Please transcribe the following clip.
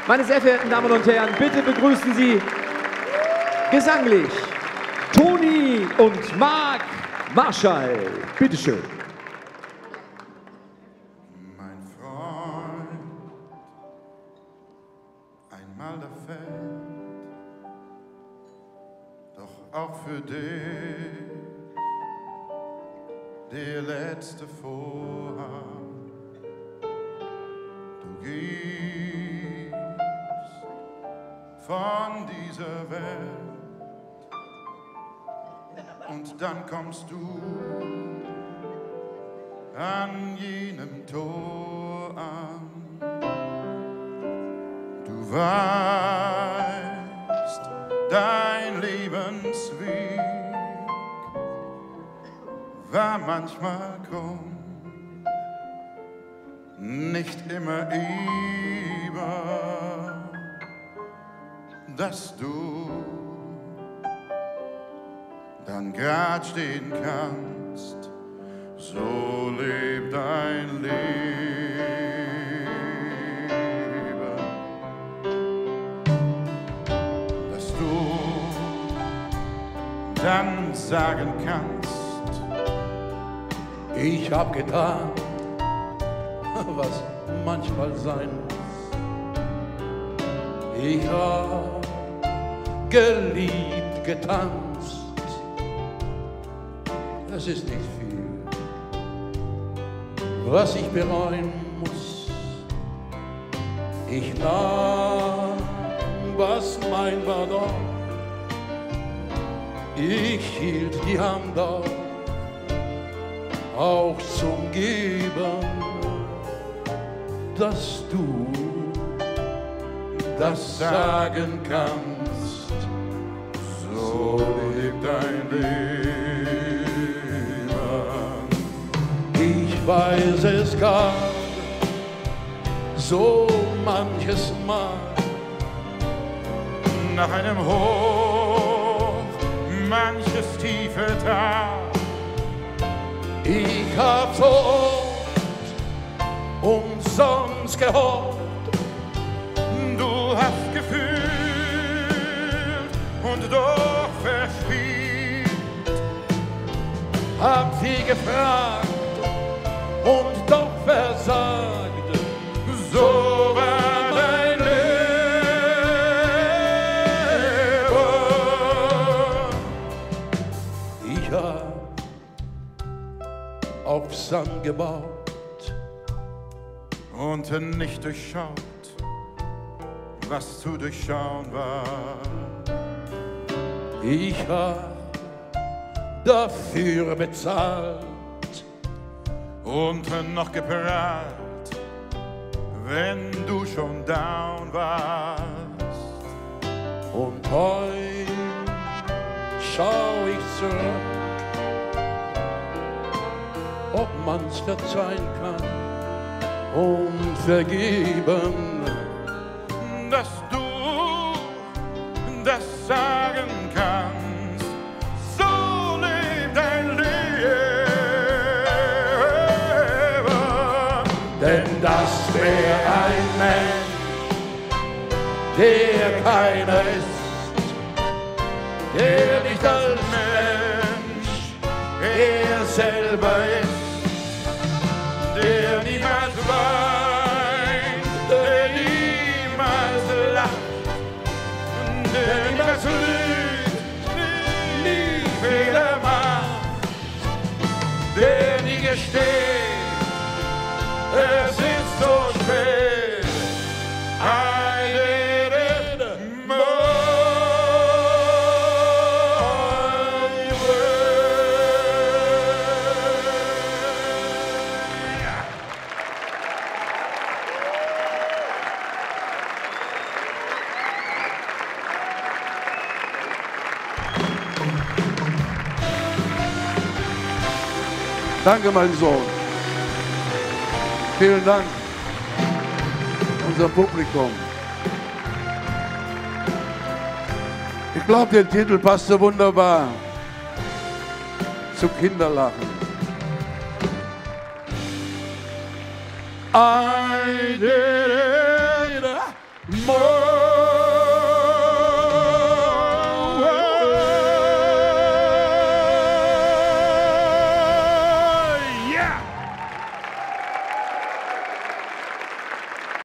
Meine sehr verehrten Damen und Herren, bitte begrüßen Sie gesanglich Toni und Marc Marschall. Bitte schön. Mein Freund, einmal da fällt, doch auch für dich der letzte Vorhang. Du gehst von dieser Welt und dann kommst du an jenem Tor an. Du weißt, dein Lebensweg war manchmal krumm, nicht immer über, dass du dann grad stehen kannst. So lebt dein Leben, dass du dann sagen kannst: Ich hab getan, was manchmal sein muss. Ich hab geliebt, getanzt. Es ist nicht viel, was ich bereuen muss. Ich nahm, was mein war doch. Ich hielt die Hand auf, auch zum Geben, dass du das sagen kannst. so lebt dein Leben. Ich weiß, es gab so manches Mal Nach einem Hoch manches tiefe Tal. ich hab so oft umsonst gehofft. Du hast gefühlt und doch verspielt. Hab sie gefragt und doch versagt. So war dein Leben. Ich hab auf Sand gebaut Und nicht durchschaut, was zu durchschauen war. Ich hab dafür bezahlt. Und noch geprahlt, wenn du schon down warst. Und heut schau ich zurück, ob man's verzeihen kann und vergeben, Dass du das sagen kannst, so lebt dein Leben. denn das wär ein Mensch, der keiner ist, der nicht als Mensch er selber ist, Der niemals weint, der niemals lacht, der niemals lügt, nie Fehler macht, der nie gesteht, es ist so spät. I did it my way. Danke, mein Sohn. Vielen Dank, unser Publikum. Ich glaube, der Titel passt so wunderbar zu Kinderlachen. I did it more